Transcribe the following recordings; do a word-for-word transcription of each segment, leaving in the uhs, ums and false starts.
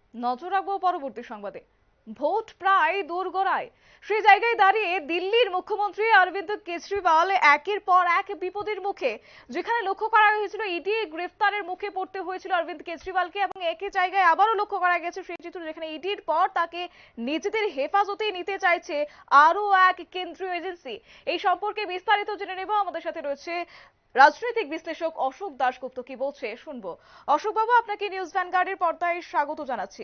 নজর রাখবো পরবর্তী সংবাদে। ভোট প্রায় দোরগোড়ায়, সেই জায়গায় দাঁড়িয়ে দিল্লির মুখ্যমন্ত্রী অরবিন্দ কেজরিওয়াল একের পর এক বিপদের মুখে। যেখানে লক্ষ্য করা হয়েছিল ইডি গ্রেফতারের মুখে পড়তে হয়েছিল অরবিন্দ কেজরিওয়ালকে, এবং একই জায়গায় আবারও লক্ষ্য করা গেছে সেই চিত্র যেখানে ইডির পর তাকে নিজেদের হেফাজতে নিতে চাইছে আরো এক কেন্দ্রীয় এজেন্সি। এই সম্পর্কে বিস্তারিত জেনে নেব। আমাদের সাথে রয়েছে রাজনৈতিক বিশ্লেষক অশোক দাশগুপ্ত, কি বলছে শুনবো। অশোক বাবু, আপনাকে নিউজ ভ্যানগার্ডের পর্দায় স্বাগত জানাচ্ছি।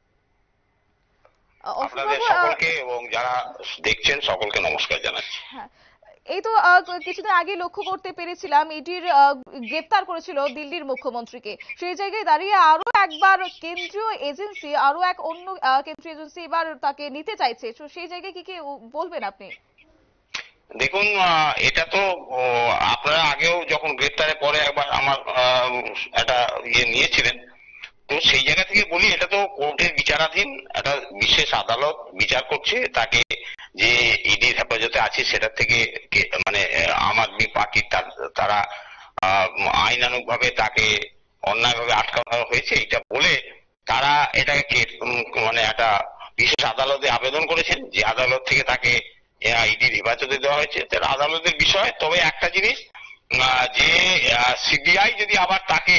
আপনাদের সকলকে এবং যারা দেখছেন সকলকে নমস্কার জানাচ্ছি। হ্যাঁ, এই তো কিছুদিন আগে লক্ষ্য করতে পেরেছিলাম ইডির গ্রেফতার করেছিল দিল্লির মুখ্যমন্ত্রীকে। সেই জায়গায় দাঁড়িয়ে আরো একবার কেন্দ্রীয় এজেন্সি, আরো এক অন্য কেন্দ্রীয় এজেন্সি এবার তাকে নিতে চাইছে। তো সেই জায়গায় কি কি বলবেন আপনি? দেখুন, এটা তো আপনারা আগেও যখন গ্রেফতারের পরে একবার আমার একটা ইয়ে নিয়েছিলেন, তো সেই জায়গা থেকে বলি এটা তো কোর্টের বিচারাধীন, একটা বিশেষ আদালত বিচার করছে তাকে যে ইডির হেফাজতে আছে সেটা থেকে মানে আম আদমি পার্টির তারা আইনানুগ ভাবে তাকে অন্যায়ভাবে আটকানো হয়েছে এটা বলে তারা এটাকে মানে একটা বিশেষ আদালতে আবেদন করেছেন, যে আদালত থেকে তাকে ইডির হেফাজতে দেওয়া হয়েছে। তার আদালতের বিষয়। তবে একটা জিনিস, যে সিবিআই যদি আবার তাকে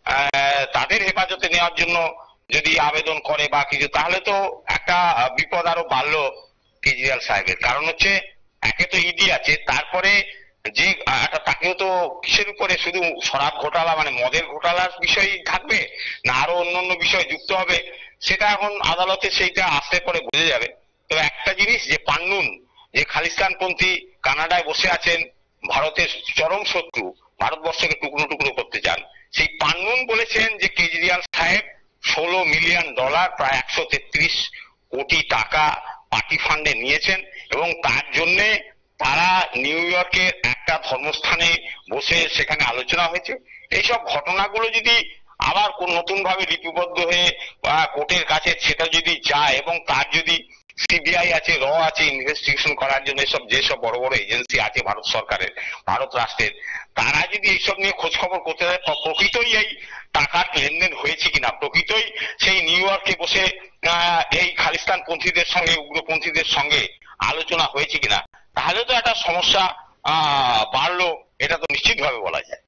তাদের হেফাজতে নেওয়ার জন্য যদি আবেদন করে বা কিছু, তাহলে তো একটা বিপদ আরো বাড়লো কেজরিওয়াল সাহেবের। কারণ হচ্ছে একে তো ইডি আছে, তারপরে যে একটা তাকেও তো কিসের উপরে, শুধু শরাব ঘোটালা মানে মদের ঘোটালার বিষয় থাকবে না আরো অন্য অন্য বিষয় যুক্ত হবে, সেটা এখন আদালতে সেইটা আসতে পরে বোঝা যাবে। তবে একটা জিনিস, যে পান্নুন যে খালিস্তানপন্থী কানাডায় বসে আছেন, ভারতের চরম শত্রু, ভারতবর্ষকে টুকরো টুকরো করতে চান, সেই পান্নুন বলেছেন যে কেজরিওয়াল সাহেব ষোলো মিলিয়ন ডলার প্রায় একশো তেত্রিশ কোটি টাকা পার্টি ফান্ডে নিয়েছেন, এবং তার জন্য তারা নিউ ইয়র্কের একটা ধর্মস্থানে বসে সেখানে আলোচনা হয়েছে। এইসব ঘটনাগুলো যদি আবার কোন নতুন ভাবে লিপিবদ্ধ হয়ে কোর্টের কাছে সেটা যদি যায়, এবং তার যদি সিবিআই আছে, র আছে ইনভেস্টিগেশন করার জন্য, এসব যেসব বড় বড় এজেন্সি আছে ভারত সরকারের, ভারত রাষ্ট্রের, তারা যদি এইসব নিয়ে খোঁজ খবর করতে যায় প্রকৃতই এই টাকার লেনদেন হয়েছে কিনা, প্রকৃতই সেই নিউ ইয়র্কে বসে এই খালিস্তান পন্থীদের সঙ্গে উগ্রপন্থীদের সঙ্গে আলোচনা হয়েছে কিনা, তাহলে তো একটা সমস্যা আহ বাড়লো, এটা তো নিশ্চিত ভাবে বলা যায়।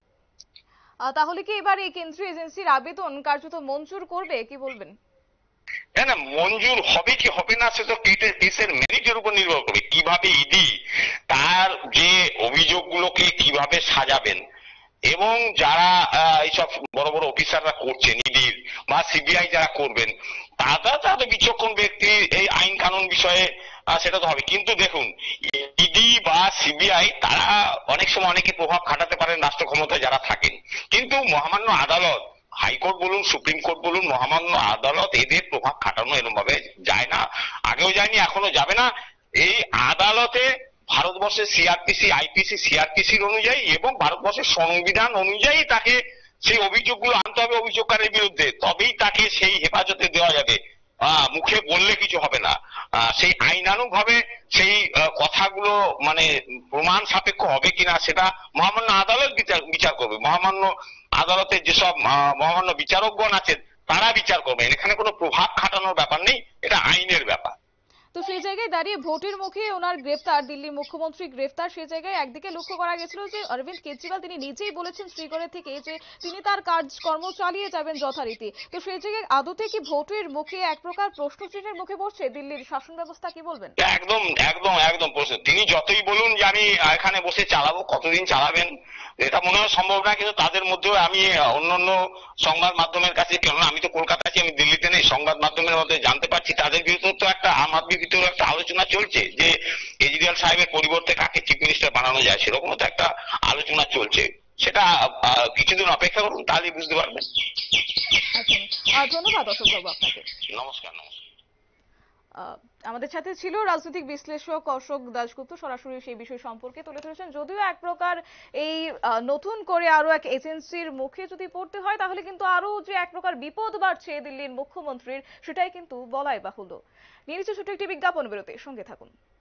তাহলে কি এবার এই কেন্দ্রীয় এজেন্সির আবেদন কার্যত মঞ্জুর করবে, কি বলবেন? না না, মঞ্জুর হবে কি হবে না সে তো কেসের মেরিটের উপর নির্ভর করবে। কিভাবে ইডি তার যে অভিযোগগুলোকে কিভাবে সাজাবেন, এবং যারা এইসব বড় বড় অফিসাররা করছেন ইডির বা সিবিআই যারা করবেন, তারা তাদের বিচক্ষণ ব্যক্তি এই আইন কানুন বিষয়ে সেটা তো হবে। কিন্তু দেখুন, ইডি বা সিবিআই তারা অনেক সময় অনেকে প্রভাব খাটাতে পারেন রাষ্ট্র ক্ষমতায় যারা থাকেন, কিন্তু মহামান্য আদালত, হাইকোর্ট বলুন সুপ্রিম কোর্ট বলুন, মহামান্য আদালত এদের প্রভাব খাটানো এরকম ভাবে যায় না, আগেও যায়নি এখনো যাবে না। এই আদালতে ভারতবর্ষের সিআরপিসি আইপিসি সিআরপিসির অনুযায়ী এবং ভারতবর্ষের সংবিধান অনুযায়ী তাকে সেই অভিযোগগুলো আনতে হবে অভিযোগকারীর বিরুদ্ধে, তবেই তাকে সেই হেফাজতে দেওয়া যাবে। আহ মুখে বললে কিছু হবে না, সেই আইনানুগ ভাবে সেই কথাগুলো মানে প্রমাণ সাপেক্ষ হবে কিনা সেটা মহামান্য আদালত বিচার বিচার করবে। মহামান্য আদালতের যেসব মহামান্য বিচারকগণ আছেন তারা বিচার করবেন, এখানে কোনো প্রভাব খাটানোর ব্যাপার নেই, এটা আইনের ব্যাপার। তো সেই জায়গায় দাঁড়িয়ে ভোটের মুখে ওনার গ্রেফতার, দিল্লির মুখ্যমন্ত্রী গ্রেফতার, সেই জায়গায় একদিকে লক্ষ্য করা গেছিল যে অরবিন্দ কেজরিওয়াল তিনি নিজেই বলেছেন শ্রীনগর থেকে যে তিনি তার কাজকর্ম চালিয়ে যাবেন যথারীতি। তো সেই জায়গায় আদতে কি ভোটের মুখে এক প্রকার প্রশ্ন চিহ্নের মুখে পড়ছে দিল্লির শাসন ব্যবস্থা, কি বলবেন? একদম একদম একদম প্রশ্ন। তিনি যতই বলুন যে আমি এখানে বসে চালাবো, কতদিন চালাবেন এটা মনে হয় সম্ভব না। কিন্তু তাদের মধ্যেও আমি অন্যান্য সংবাদ মাধ্যমের কাছে, কেননা আমি তো কলকাতা আছি, আমি দিল্লিতে নেই, সংবাদ মাধ্যমের মধ্যে জানতে পারছি তাদের ভিতরে তো একটা আম আদমির ভিতরে একটা আলোচনা চলছে যে কেজরিওয়াল সাহেবের পরিবর্তে কাকে চিফ মিনিস্টার বানানো যায়, সেরকম তো একটা আলোচনা চলছে। সেটা কিছুদিন অপেক্ষা করুন, তাহলেই বুঝতে পারবেন। ধন্যবাদ অশোক বাবু আপনাকে। নমস্কার। নমস্কার। আমাদের সাথে ছিল রাজনৈতিক বিশ্লেষক অশোক দাশগুপ্ত, সরাসরি সেই বিষয় সম্পর্কে তুলে ধরেছেন। যদিও এক প্রকার এই নতুন করে আরো এক এজেন্সির মুখে যদি পড়তে হয় তাহলে কিন্তু আরো যে এক প্রকার বিপদ বাড়ছে দিল্লির মুখ্যমন্ত্রীর, সেটাই কিন্তু বলাই বাহুল্য। নিয়ে নিচ্ছে ছোট একটি বিজ্ঞাপন বিরতি, সঙ্গে থাকুন।